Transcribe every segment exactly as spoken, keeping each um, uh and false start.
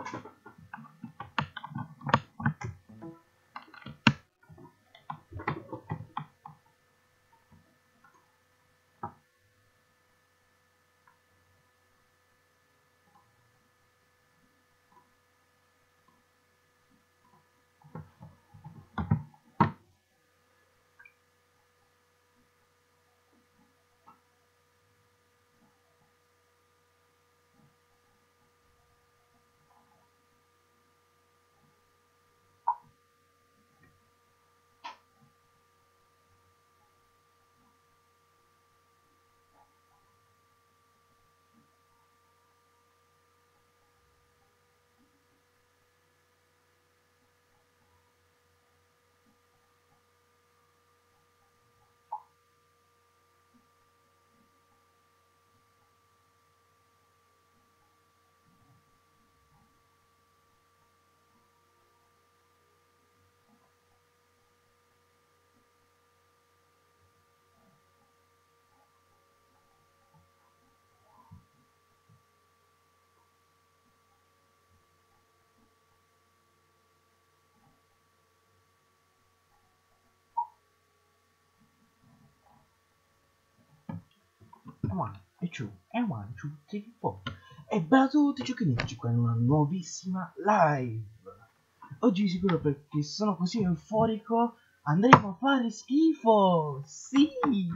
One e two e one, two, three, four. E bella a tutti, giochinici qua in una nuovissima live. Oggi sicuro, perché sono così euforico, andremo a fare schifo. Sì,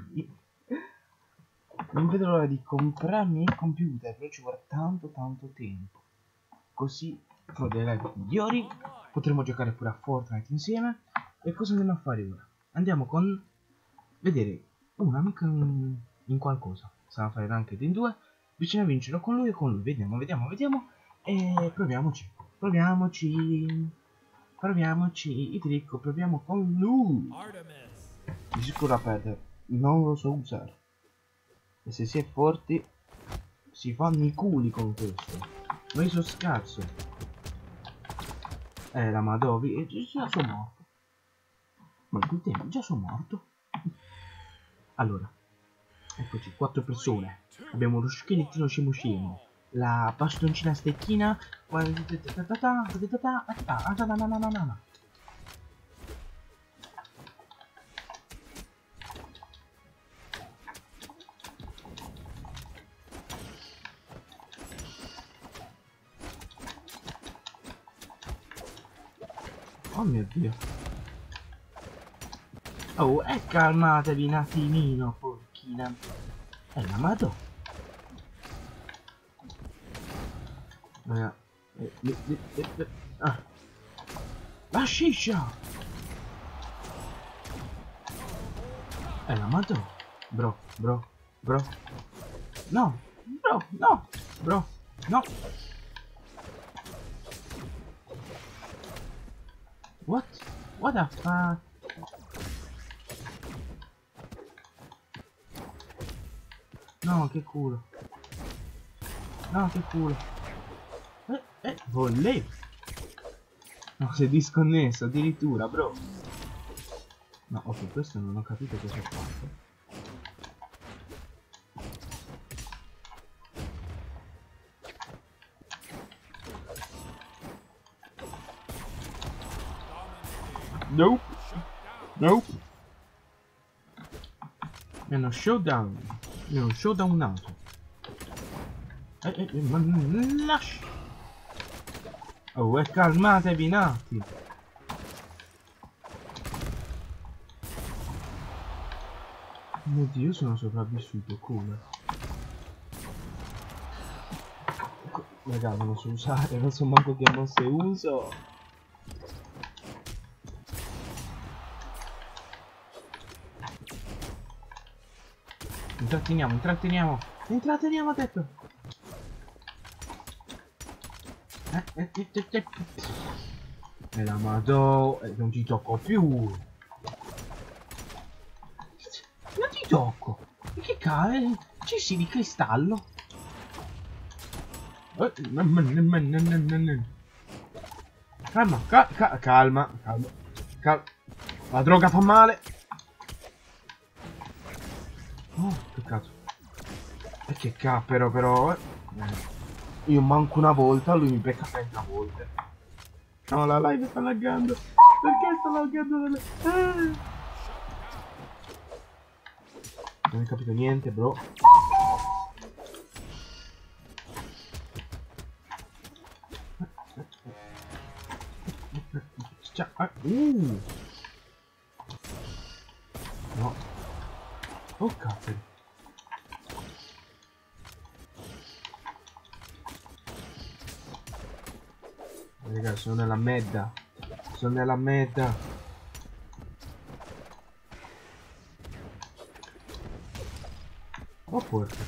non vedo l'ora di comprarmi il computer, però ci vuole tanto tanto tempo. Così farò delle live migliori, potremo giocare pure a Fortnite insieme. E cosa andiamo a fare ora? Andiamo con vedere un amico in, in qualcosa. Sarà fare anche in due. Bisogna vincerlo con lui e con lui. Vediamo, vediamo, vediamo. E proviamoci. Proviamoci. Proviamoci. Idrico, proviamo con lui. Di sicuro a perdere. Non lo so usare. E se si è forti si fanno i culi con questo. Ma io sono scarso. Eh, la Madovi. E già sono morto. Ma in quel tempo già sono morto. Allora. Eccoci, quattro persone. Abbiamo lo schelettino scemo scemo, la bastoncina stecchina. Oh mio Dio. Oh, e calmatevi un attimino, porchina. Eh, la madò. Eh, eh, eh, eh, eh, ah. La sciscia. Eh, la madò. Bro, bro, bro. No, bro, no, bro, no. What? What the fuck? No, che culo. No, che culo. Eh, eh, volevo. No, si è disconnesso addirittura, bro. No, ok, questo non ho capito cosa ho fatto. Nope. Nope. Mi hanno showdown. Mi hanno showdownato. Eh, eh, eh, ma lascia. Oh, e calmatevi un attimo. Mio Dio, io sono sopravvissuto, come? Raga, non lo so usare, non so manco che mosse uso. Intratteniamo, intratteniamo. Intratteniamo, ha detto. Eh, eh, eh, eh, eh. E la madò, eh, non ti tocco più. Non ti tocco. E che cavolo? Ci si di cristallo. Eh, calma, ca ca calma, calma, calma. La droga fa male. Oh, che cazzo. E che cappero però, eh. Io manco una volta, lui mi becca trenta volte. No, la live sta laggando. Perché sta laggando? Ah. Non hai capito niente, bro. Uh. No. Oh cazzo. Raga, sono nella medda. Sono nella medda. Oh porca.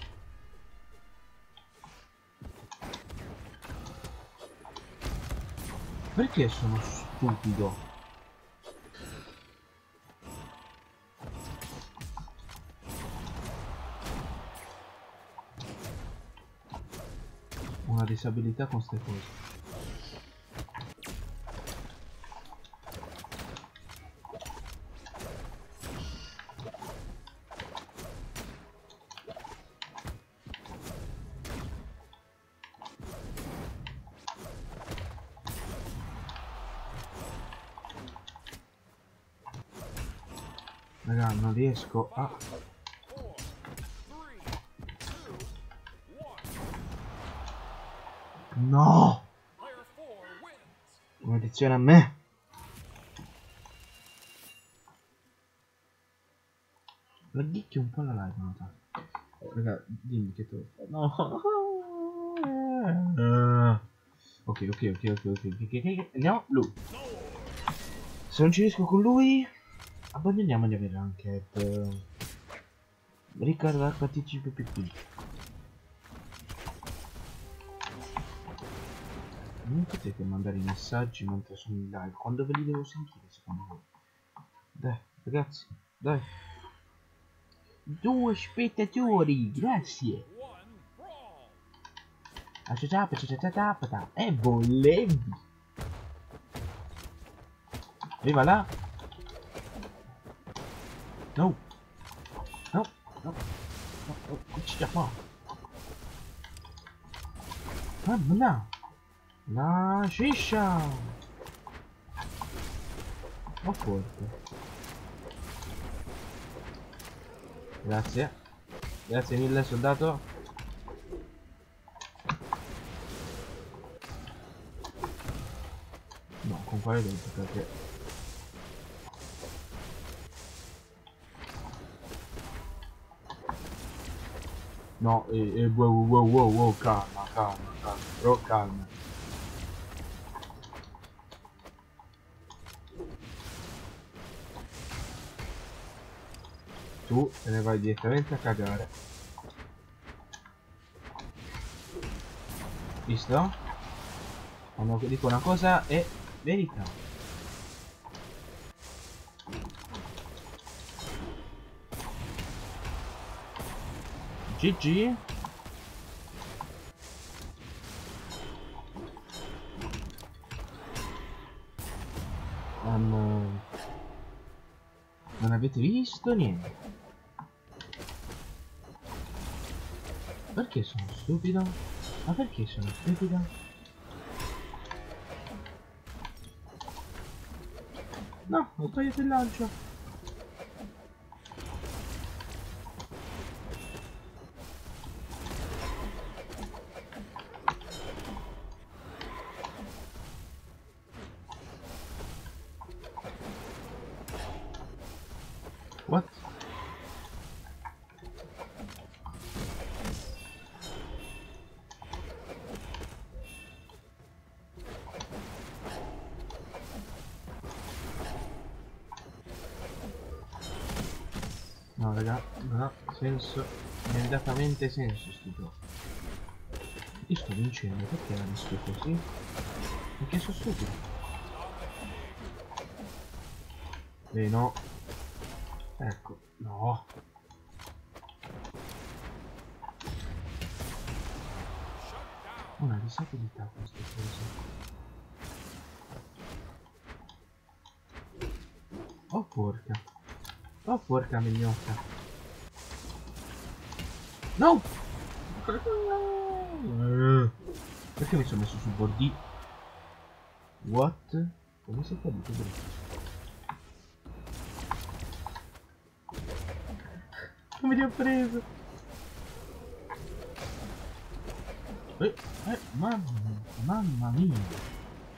Perché sono stupido? Una disabilità con ste cose. Raga, non riesco a... No! Maledizione a me! La ghicchio un po' la live, notato. Raga, dimmi che tu... No! Uh. Ok, ok, ok, ok, ok, ok, ok, andiamo, lui. Se non ci riesco con lui... Abbandoniamo di avere anche uh, Riccardo acca ti ci pi pi pi. Non potete mandare i messaggi mentre sono in live. Quando ve li devo sentire secondo voi? Dai, ragazzi, dai. Due spettatori, grazie. E volevi. Arriva là. No. No, no, no, no, c'è qua. Ah, no. La sciscia. Ma forte. Grazie. Grazie mille, soldato. No, con quale dentro perché... No, e, e wow, wow, wow, wow, calma, calma, calma, bro, calma. Tu te ne vai direttamente a cagare. Visto? Quando dico una cosa è verità. G G. Um, non avete visto niente. Perché sono stupido? Ma perché sono stupido? No, ho tagliato il lancio. What? No raga, non ha senso, immediatamente senso sto gioco. Io sto vincendo, perché la rischio così? Perché sono stupido. Eh no. Ecco, no. Una disabilità queste cose. Oh porca. Oh porca mignocca. No! Perché mi sono messo sul bordi? What? Come sei caduto? Come ti ho preso? Eh, eh, mamma, mamma mia.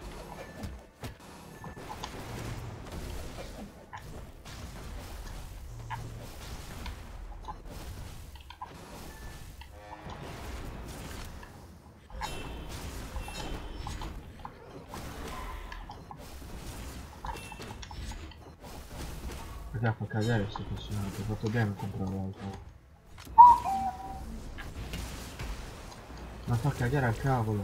Raga, fa cagare questo personaggio, ho fatto bene a comprare l'auto. Ma fa cagare al cavolo.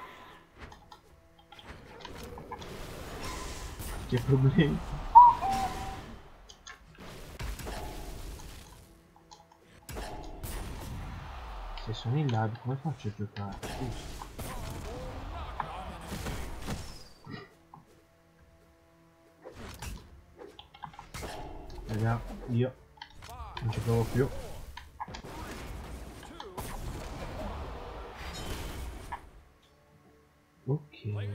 Che problemi. Se sono in lab come faccio a giocare? Scusa. Raga, io non ci provo più. Ok.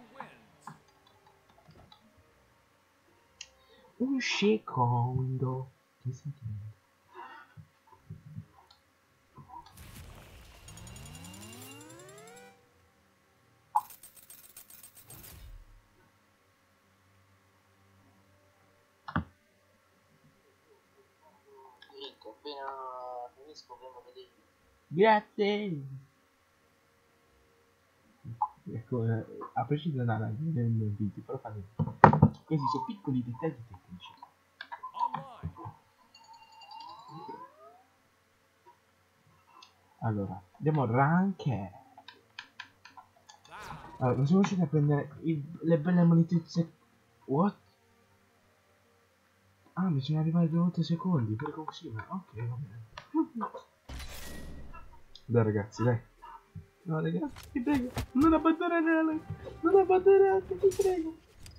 Un secondo. Che sentite? Appena finisco prendo vedere. Grazie. Ecco, eh, a prescindere dalla nel video, però fa niente. Questi sono piccoli dettagli tecnici. Allora, andiamo rank. Allora, non siamo riusciti a prendere i, le belle monetizze. What? Ah, bisogna arrivare a due secondi per consumare. Ok, va bene. Dai ragazzi, dai. No ragazzi, ti prego, non abbandonare, non abbandonate, ti prego.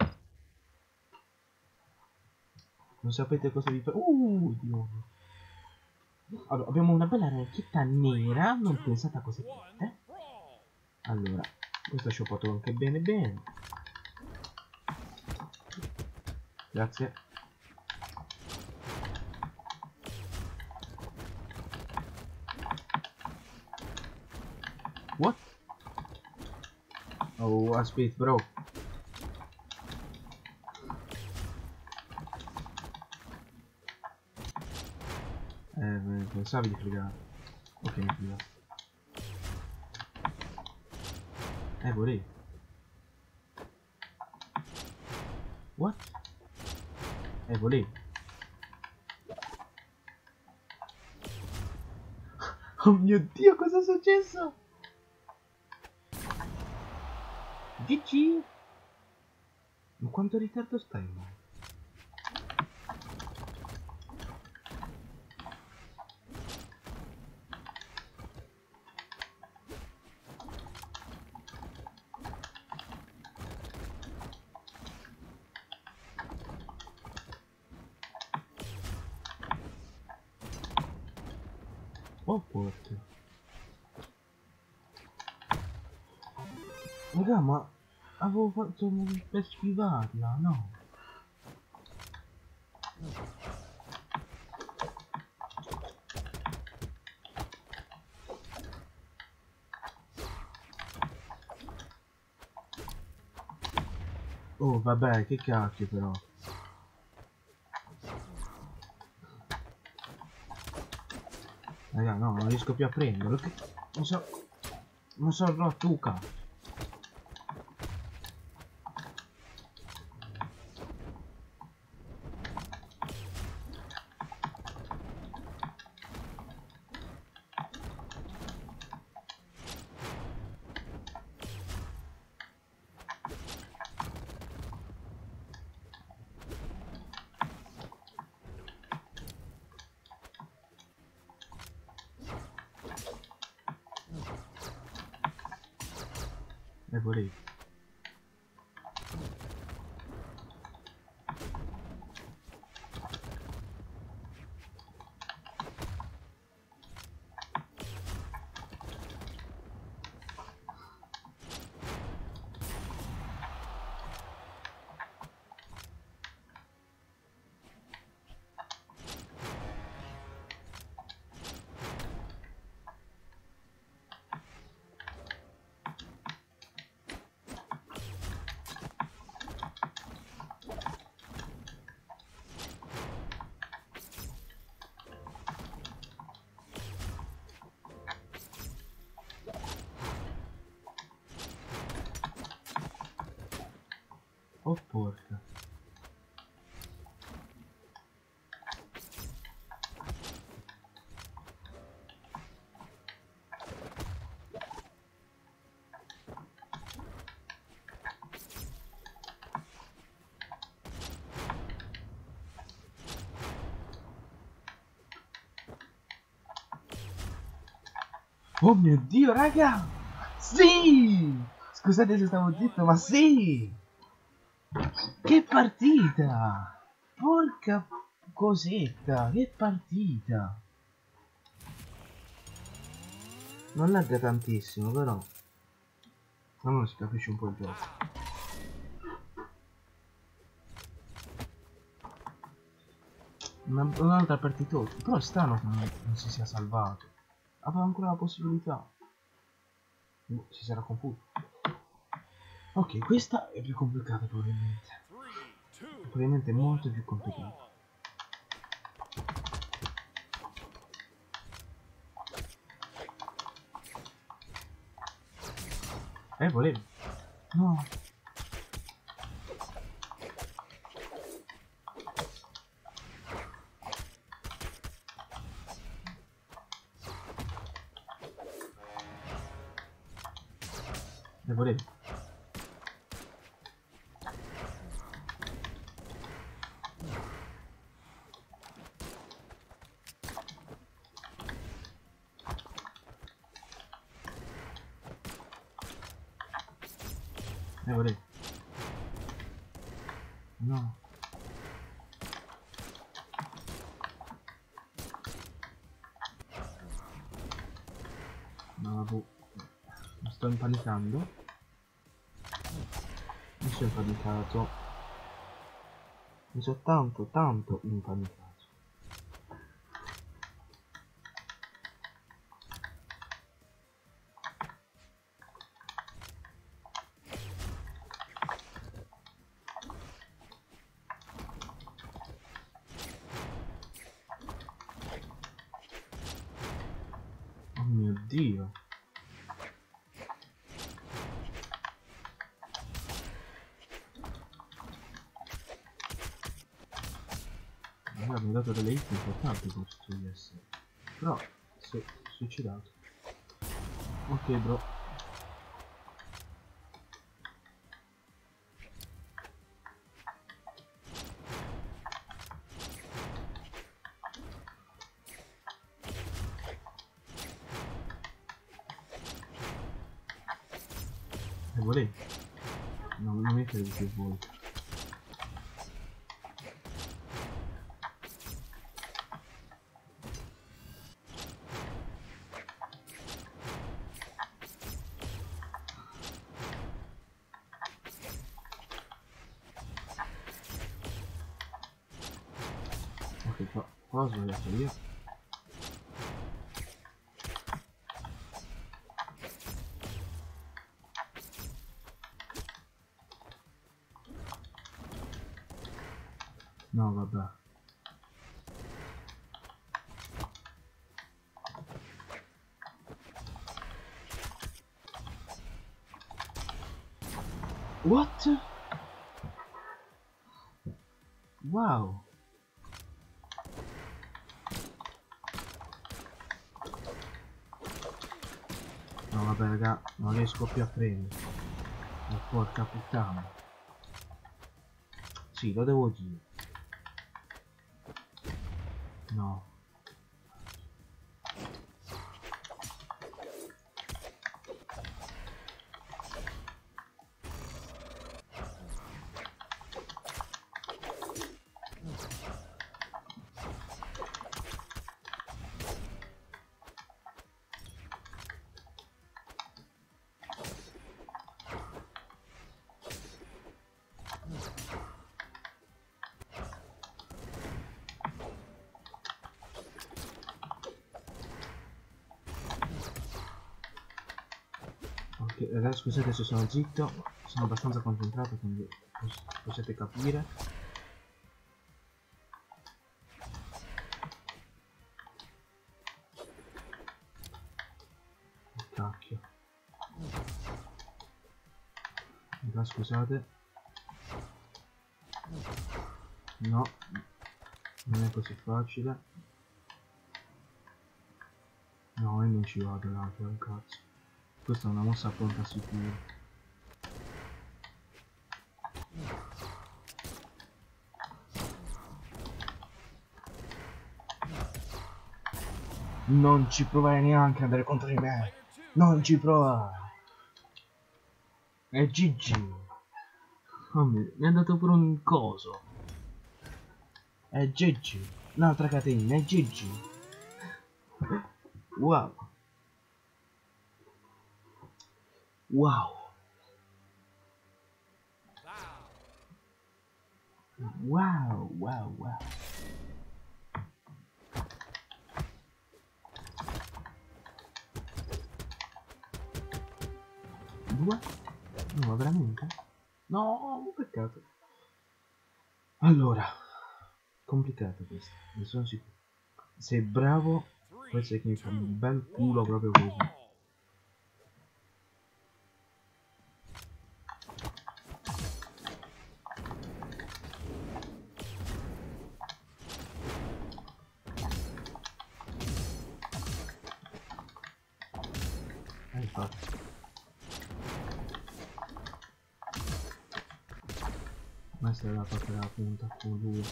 Non sapete cosa vi fa. Uh, Dio. Allora, abbiamo una bella ranchetta nera, non pensate a cose fatte. Allora, questa ci ho fatto anche bene bene. Grazie. What? Oh, aspetta, bro. Eh, pensavi di fregare. Ok, mi frega. Eh, volevi. What? Eh, volevi. Oh mio Dio, cosa è successo? G G. Ma quanto ritardo stai? Oh forte. Raga, ma avevo fatto per schivarla, no? Oh vabbè, che cacchio però. Raga, no, non riesco più a prenderlo. Che... Non so... Non so rottuca. E volevi. Oh porca. Oh mio Dio, raga! Sì! Scusate se stavo zitto, ma sì! Che partita! Porca cosetta, che partita! Non lagga tantissimo, però. Non si capisce un po' il gioco. Una- Un'altra partitona. Però è strano che non, non si sia salvato. Aveva ancora la possibilità. Boh, si sarà confuso. Ok, questa è più complicata probabilmente. Probabilmente molto più complicata. Eh, volevo. No. Eh, volevo. Eh, volevo. No. No, boh. Mi sto impanicando. Mi sono impanicato. Mi sono tanto, tanto impanicato. Oh mio Dio. Allora mi ha dato delle hit importanti questo di essere. Però si è suicidato. Ok bro. E volevi? No, non mi credo che vuoi. Ok, qua, qua ho sbagliato io. No, vabbè. What? Wow. No, vabbè, raga, non riesco più a prendere. Oh, porca puttana. Sì, lo devo dire. No. Ok, ragazzi, scusate se sono zitto, sono abbastanza concentrato, quindi pos potete capire. Oh, cacchio. Raga, scusate. No, non è così facile. No, io non ci vado là, che è un cazzo. Questa è una mossa pronta sicuro. Non ci provare neanche ad andare contro di me. Non ci provare. È G G. Oh mio, mi ha dato pure un coso. È G G. Un'altra catena, è G G. Wow. Wow. Wow, wow, wow. Due? No, veramente? No, peccato. Allora, complicato questo, ne sono sicuro. Sei bravo, questo è che mi fa un bel culo proprio così. Hai fatto. Ma se la parte della punta con lui.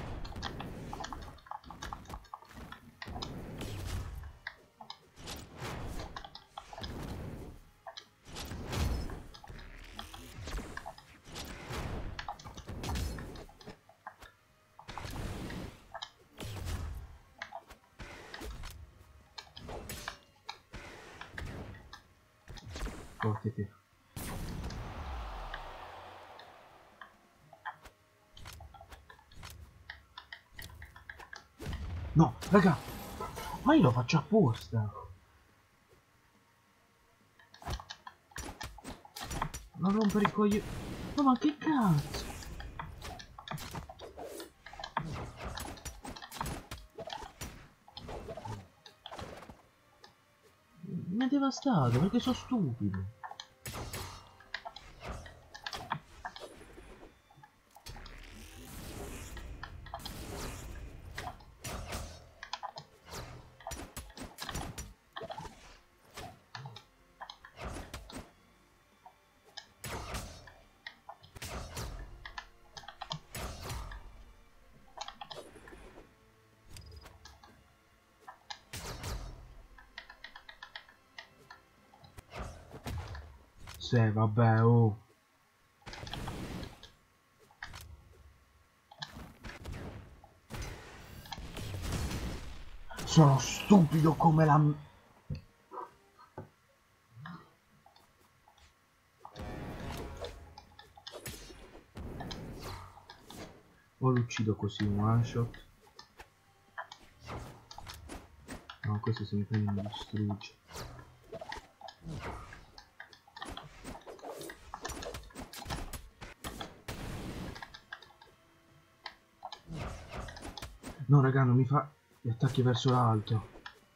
Forte te. No, raga, ma io lo faccio apposta. Non rompere i coglioni. No, ma che cazzo? Mi ha devastato perché sono stupido. Sì, vabbè, oh. Sono stupido come la... O lo uccido così, un one shot. No, questo se mi prende mi distrugge. No, raga, non mi fa gli attacchi verso l'alto.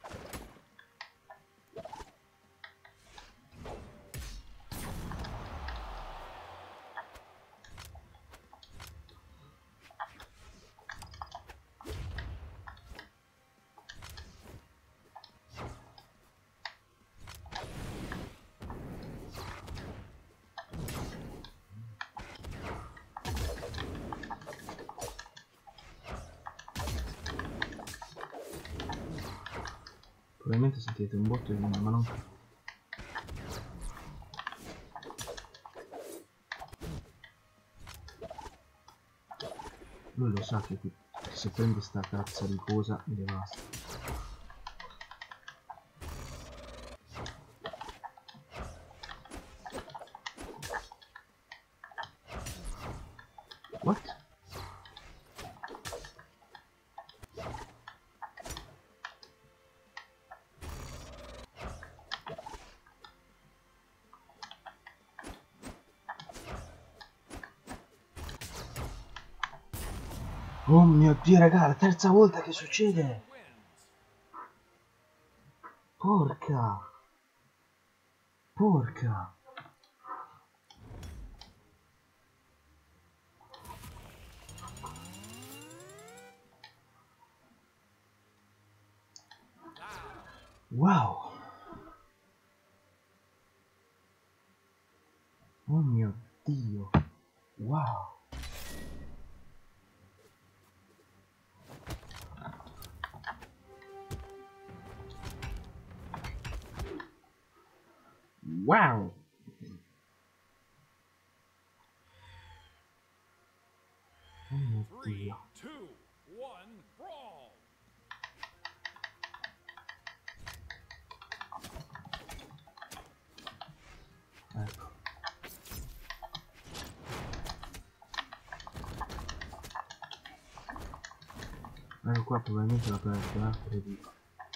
Probabilmente sentite un botto di una, ma non... Lui lo sa che se prende sta cazzo di cosa mi devasta. What? Oh mio Dio, raga, la terza volta che succede! Porca! Porca! Wow. Oh mio Dio. Wow. Wow. Oh mio Dio. Ecco. Ecco qua probabilmente la perdo, eh, te lo dico.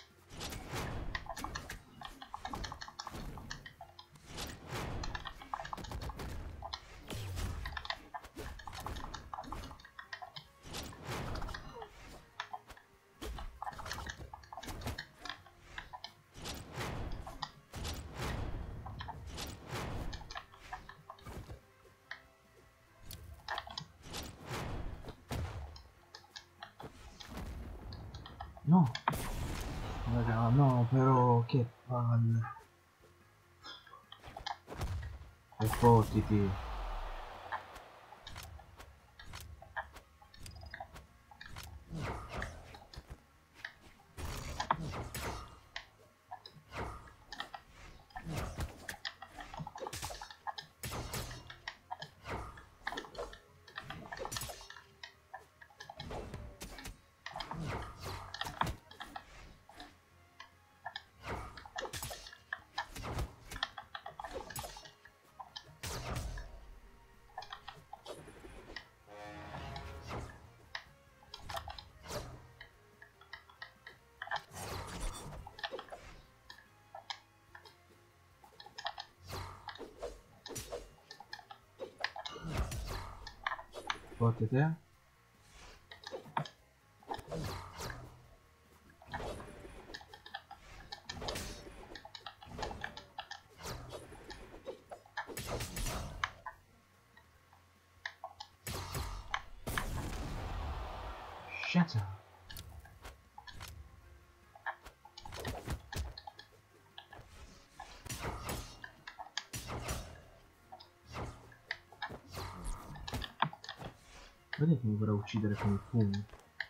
No. Raga, no, però che palle. E fottiti. Forte te. Shut up. Vedi che mi vorrà uccidere con il pugno.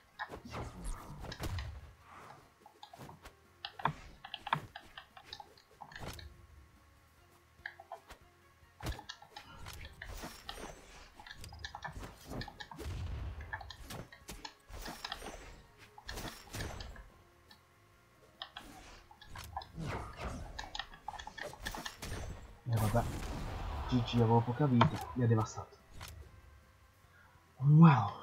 E eh, vabbè. G G, avevo poca vita, mi ha devastato. Wow.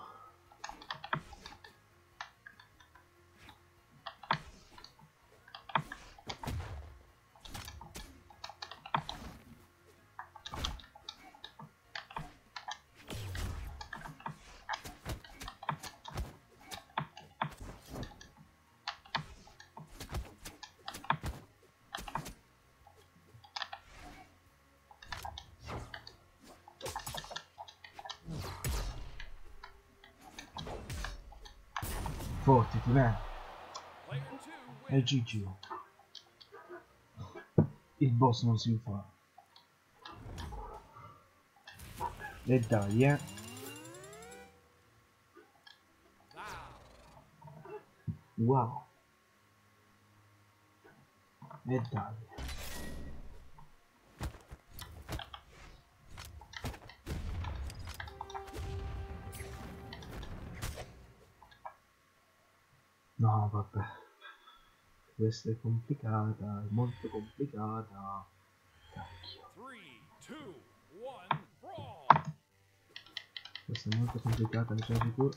Fottiti, beh. E G G. Il boss non si fa. E dai, eh. Wow. E dai. No, vabbè. Questa è complicata, è molto complicata. Cacchio. Questa è molto complicata, ne sono sicuro.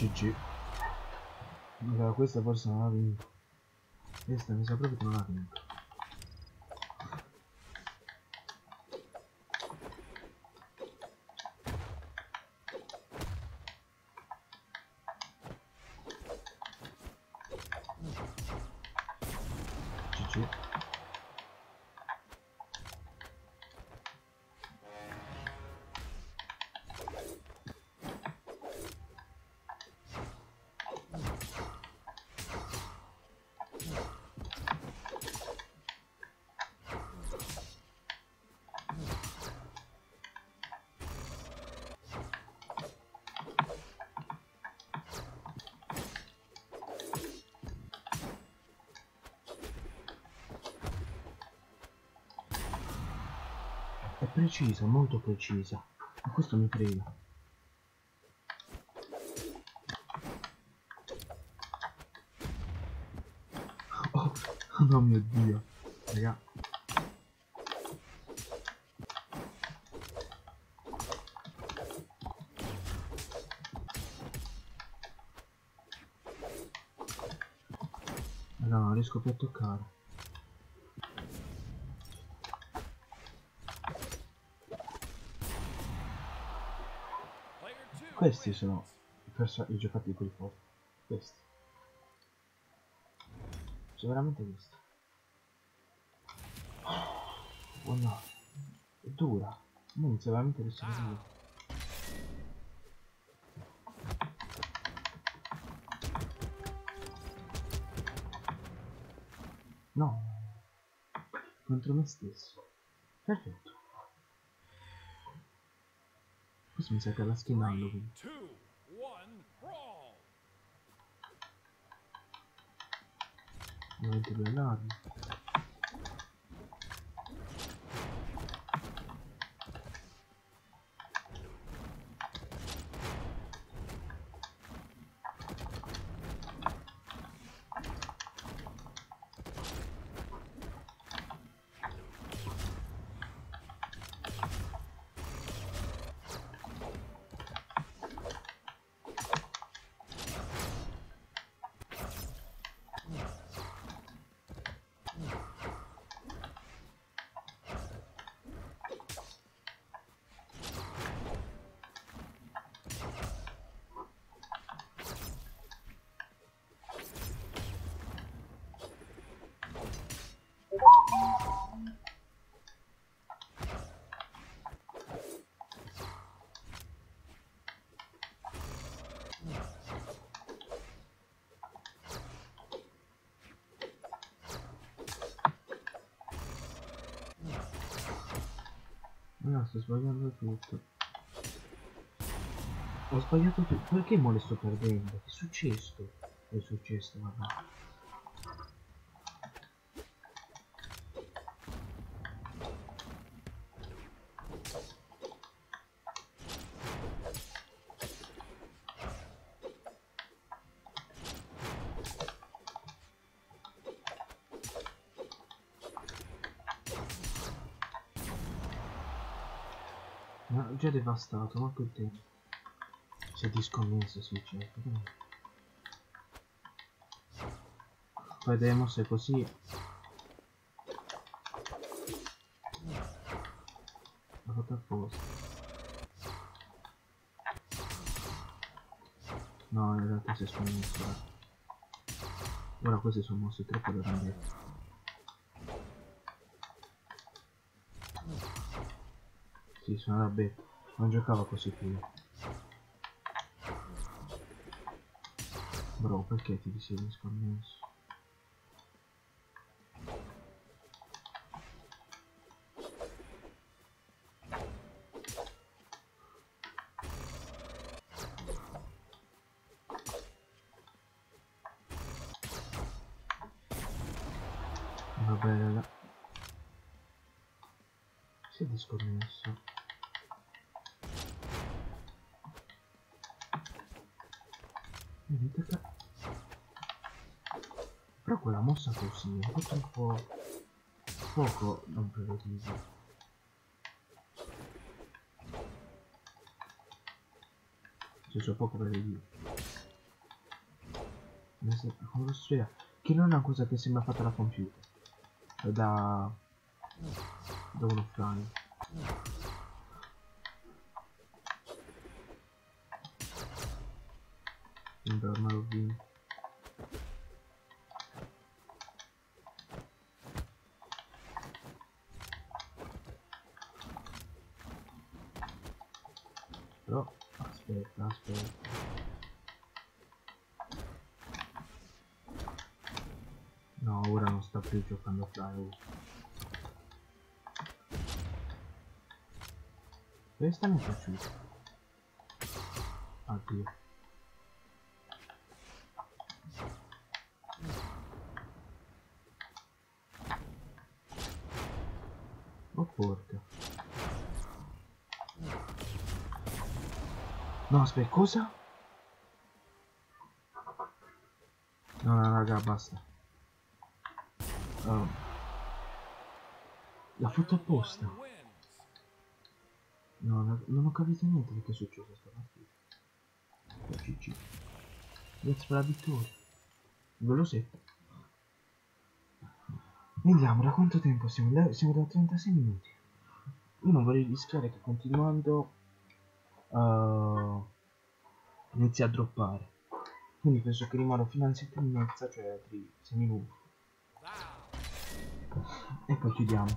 G G. Allora, questa forse non ha vinto. Questa mi sa proprio che non ha vinto. G G. È precisa, molto precisa. Ma questo mi frega. Oh, oh mio Dio. Raga. Raga, non riesco più a toccare. Questi sono i, i giocatori più forti. Questi. Sono veramente questi. Oh no. È dura. Non inizia veramente a essere dura. No. Contro me stesso. Perfetto. Questo mi sa che è la skin Halloween. Ovviamente due armi. No, sto sbagliando tutto. Ho sbagliato tutto. Perché mo le sto perdendo? Che è successo? È successo, vabbè. Ma già devastato, ma che tempo. Si è disconnesso, sì, certo. Vedremo se così. L'ho fatto apposta. No, in realtà si è sconnesso. Ora questi sono mossi troppo da grandezza. Sì, sono arrabbiato. Non giocava così prima. Bro, perché ti sei disconnesso? Vabbè, raga. Si è disconnesso. Vedete che... Però quella mossa così è tutto un po' poco non prevedibile. Cioè, sono poco prevedibile. come posso spiegare? Che non è una cosa che sembra fatta da computer, da da uno offline. Vabbè, ormai l'ho vinto. Però aspetta, aspetta. No, ora non sta più giocando a fly. Questa mi è piaciuta. Addio. Oh porca. No, aspetta, cosa? No, no, raga, basta. Oh. L'ha fatto apposta. No, no, non ho capito niente di che è successo a sta partita. G G. Grazie per la vittoria. Ve lo so. Vediamo da quanto tempo siamo. Siamo da trentasei minuti. Io non vorrei rischiare che continuando uh, inizi a droppare. Quindi penso che rimarrò fino alle sette e mezza, cioè altri sei minuti. E poi chiudiamo.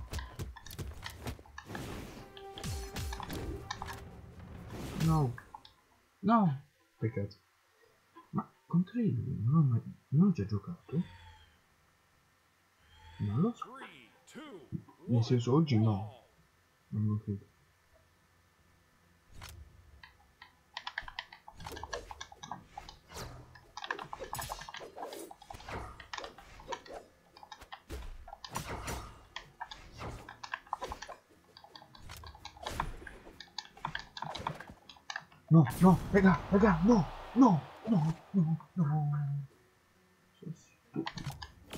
No. No. Peccato. Ma contro lui non ho mai... non ho già giocato? Non lo so. Nel senso oggi no. Non lo credo. No, no, raga, raga, no, no, no, no, no. Sono stupido.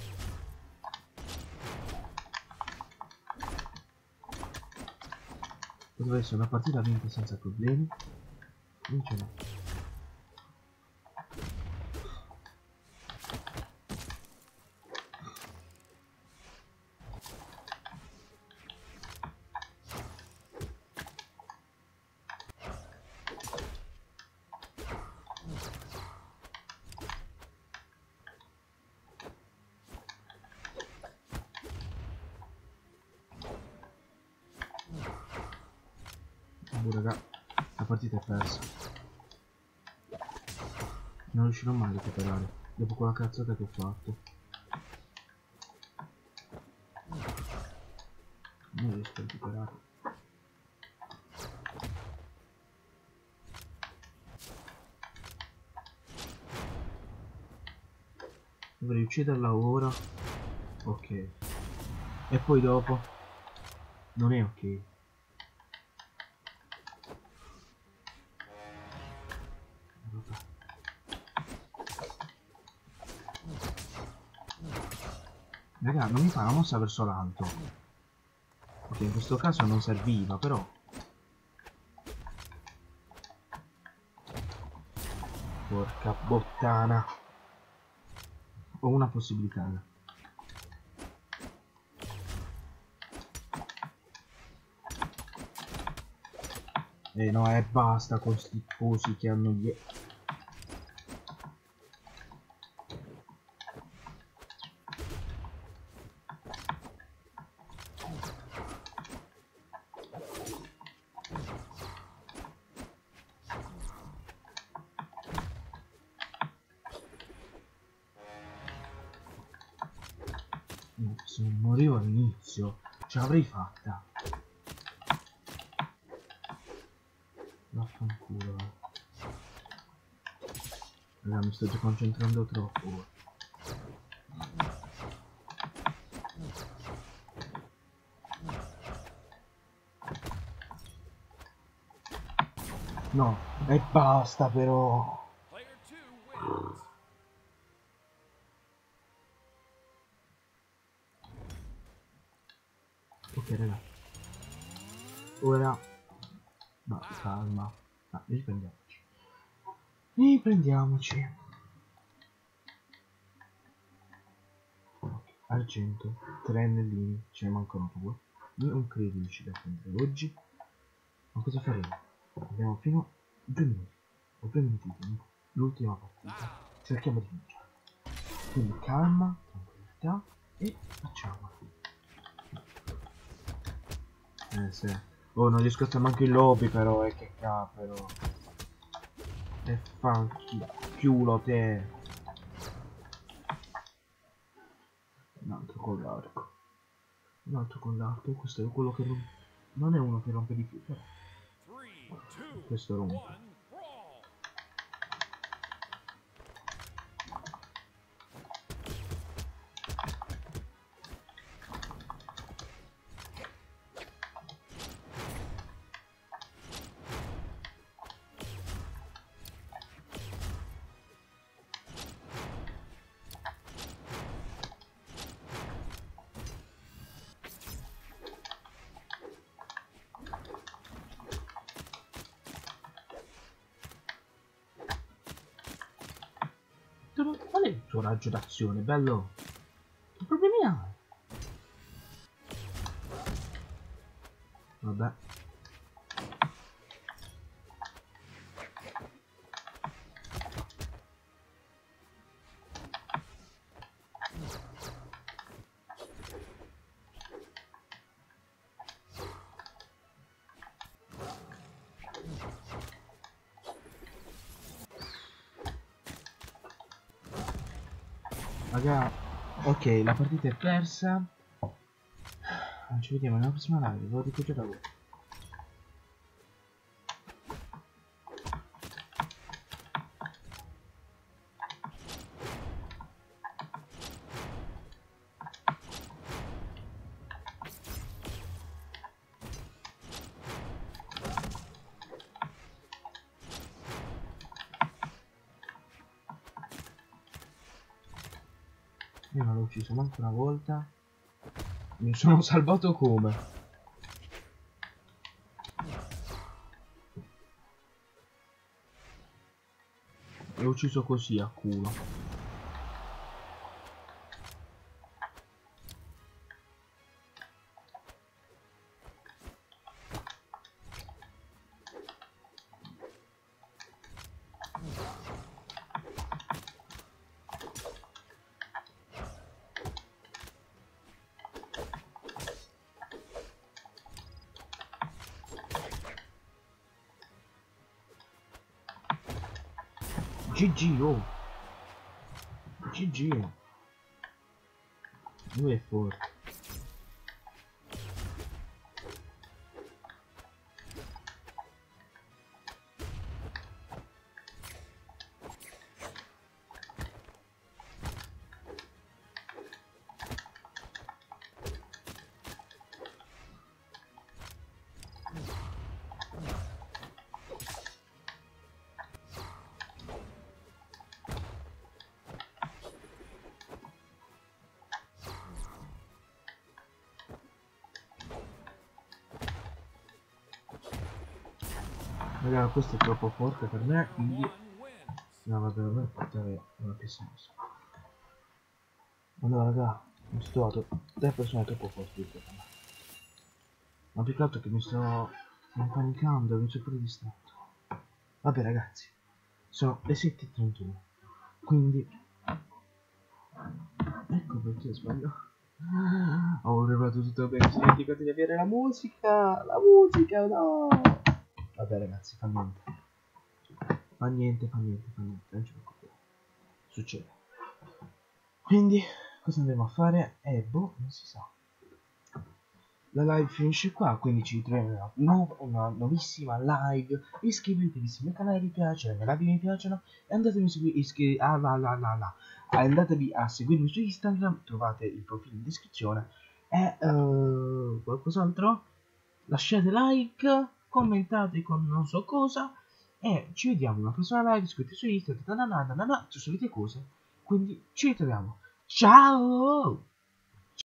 Potrebbe essere una partita vinta senza problemi. Non ce n'è. Oh, raga, la partita è persa. Non riuscirò mai a recuperare dopo quella cazzata che ho fatto. Non riesco a recuperare. Dovrei ucciderla ora. Ok. E poi dopo non è ok. Raga, non mi fa una mossa verso l'alto. Ok, in questo caso non serviva, però. Porca bottana. Ho una possibilità. Eh no, eh basta con sti cosi che hanno gli... No, se non morivo all'inizio, ce l'avrei fatta. Vaffanculo. Raga, mi sto già concentrando troppo. No, e basta però. Ok raga. Ora... No, calma. No, riprendiamoci. Riprendiamoci. argento, tre anellini, ce ne mancano due. Non credo di riuscire a prendere oggi. Ma cosa faremo? Abbiamo fino a due minuti. O due minuti di tempo. L'ultima partita. Cerchiamo di vincere. Quindi calma, tranquillità e facciamo. Eh sì. Oh, non riesco a stare manco in lobby però, eh che capero. E fanchi chiulo te. Un altro con l'arco. Un altro con l'arco. Questo è quello che non... Non è uno che rompe di più, però. Questo rompe. Qual è il tuo raggio d'azione, bello? Che problemi hai? Vabbè. Raga, ok, la partita è persa. Ci vediamo nella prossima live, ve lo dico già da voi. Io non l'ho ucciso manco una volta. Mi sono salvato come? L'ho ucciso così a culo. G G, oh. G G. Lui è forte. Raga, questo è troppo forte per me, quindi no, vabbè, dovrei portare una pessima. Allora raga, mi sto trovato tre persone troppo forti per me. Ma più che altro che mi sto impanicando, mi sono pure distratto. Vabbè ragazzi, sono le sette e trentuno, quindi ecco perché ho sbagliato. Ho preparato tutto bene, mi sono dimenticato di avere la musica, la musica, no! Vabbè ragazzi, fa niente. Fa niente, fa niente, fa niente, non ci preoccupate. Succede. Quindi, cosa andremo a fare? Eh, boh, non si sa. La live finisce qua, quindi ci ritroviamo in una, nu una nuovissima live. Iscrivetevi se il mio canale vi piace, le mie live mi piacciono e andatemi a seguire, iscri ah, la, la, la, la. Andatevi a seguirmi su Instagram, trovate il profilo in descrizione. E uh, qualcos'altro? Lasciate like, commentate con non so cosa e ci vediamo in una prossima live. Iscrivetevi su Instagram, na na na na na, su solite cose. Quindi ci ritroviamo. Ciao!